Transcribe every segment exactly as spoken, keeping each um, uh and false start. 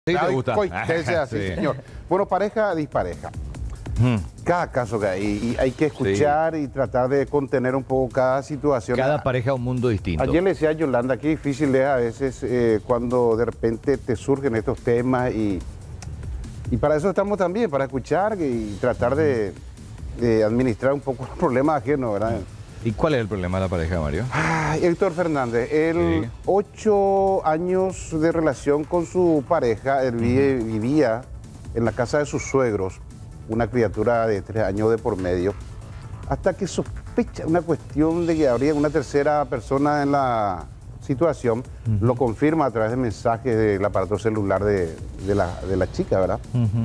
Sí, te Ay, gusta. coitese así, Sí. señor. Bueno, pareja, dispareja. Mm. Cada caso que hay, y hay que escuchar y tratar de contener un poco cada situación. Cada pareja es un mundo distinto. Ayer le decía a Yolanda que difícil es a veces eh, cuando de repente te surgen estos temas y, y para eso estamos también, para escuchar y tratar de, de administrar un poco los problemas ajenos, ¿verdad? ¿Y cuál es el problema de la pareja, Mario? Ay, Héctor Fernández, él Sí. ocho años de relación con su pareja, él vi- vivía en la casa de sus suegros, una criatura de tres años de por medio, hasta que sospecha una cuestión de que habría una tercera persona en la situación, lo confirma a través de mensajes del aparato celular de, de la, de la chica, ¿verdad?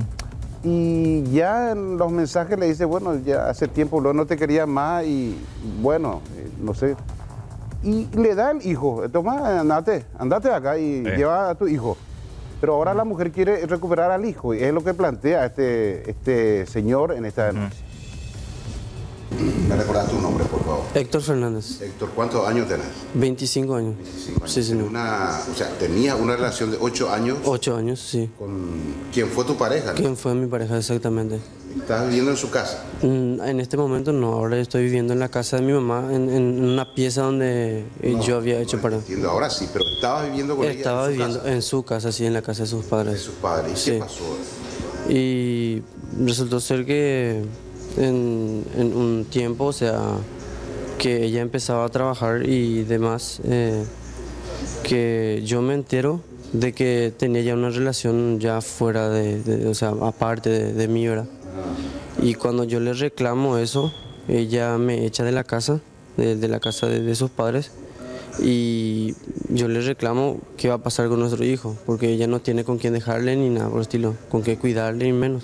Y ya en los mensajes le dice, bueno, ya hace tiempo luego no te quería más y bueno, eh, no sé. Y le da el hijo, toma, andate, andate acá y Eh. lleva a tu hijo. Pero ahora la mujer quiere recuperar al hijo y es lo que plantea este, este señor en esta denuncia. ¿Me recordás tu nombre, por favor? Héctor Fernández, Héctor, ¿cuántos años tenés? veinticinco años. Sí, señor. Una, o sea, tenías una relación de ocho años ocho años, sí. con quien fue tu pareja, ¿no? ¿Quién fue mi pareja exactamente? Estás viviendo en su casa. Mm, En este momento no, ahora estoy viviendo en la casa de mi mamá, en, en una pieza donde eh, No, yo había hecho no para... Entiendo, ahora sí, pero estabas viviendo con ella Estaba en su viviendo casa, en su casa, sí, en la casa de sus de padres. sus padres. ¿Y Sí. qué pasó? Y resultó ser que en, en un tiempo, o sea, que ella empezaba a trabajar y demás, eh, que yo me entero de que tenía ya una relación ya fuera de, de- o sea, aparte de, de mí, ¿verdad? Y cuando yo le reclamo eso, ella me echa de la casa, de, de la casa de, de sus padres, y yo le reclamo qué va a pasar con nuestro hijo, porque ella no tiene con quién dejarle ni nada por el estilo, con qué cuidarle ni menos.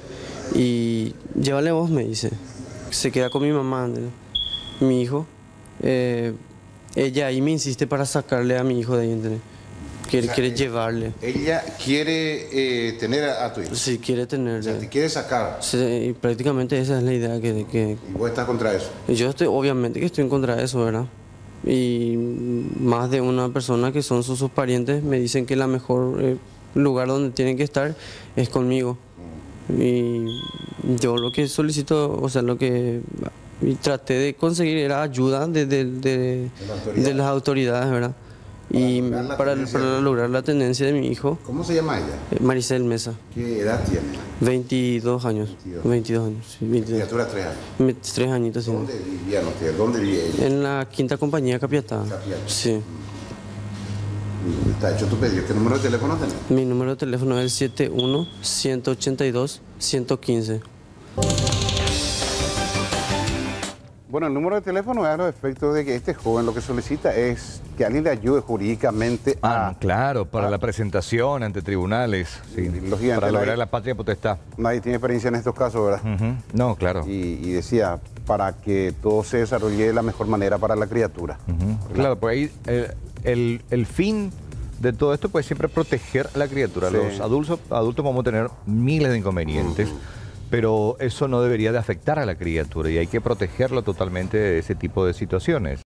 Y llévale vos, me dice, se queda con mi mamá, ¿entendés? Mi hijo. eh, ella ahí me insiste para sacarle a mi hijo de ahí, ¿entendés? Quiere, O sea, quiere eh, llevarle, Ella quiere eh, tener a, a tu hijo. si quiere O sea, te tenerle. quiere sacar. Sí, y prácticamente esa es la idea que, que, Y vos estás contra eso. yo estoy, obviamente que estoy en contra de eso, ¿verdad? Y más de una persona que son sus, sus parientes me dicen que la mejor eh, lugar donde tienen que estar es conmigo. Y yo lo que solicito, o sea, lo que y traté de conseguir era ayuda de, de, de- la autoridad. de las autoridades, ¿verdad? Y lograr la para, tenencia para de- lograr la tenencia de mi hijo, ¿Cómo se llama ella? eh, Maricel Mesa, ¿Qué edad tiene? veintidós años. veintidós. veintidós años, sí, veintidós. Criatura tres años. Me- Tres añitos, sí. ¿Dónde vivían ustedes? ¿Dónde vive ella? En la quinta compañía Capiatá. Capiatá. Sí. Está hecho tu pedido. ¿Qué número de teléfono tenés? Mi número de teléfono es el siete uno, uno ocho dos, uno uno cinco. Bueno, el número de teléfono es a los efectos de que este joven lo que solicita es que alguien le ayude jurídicamente Ah, a... claro, para ah. la presentación ante tribunales, sí, Lógicamente, para lograr nadie- la patria potestad. Nadie tiene experiencia en estos casos, ¿verdad? Ujú. No, claro. Y, y decía, para que todo se desarrolle de la mejor manera para la criatura. Ujú. Claro, porque ahí eh, el, el fin de todo esto pues siempre es proteger a la criatura. Sí. Los adultos, adultos vamos a tener miles de inconvenientes, pero eso no debería de afectar a la criatura y hay que protegerlo totalmente de ese tipo de situaciones.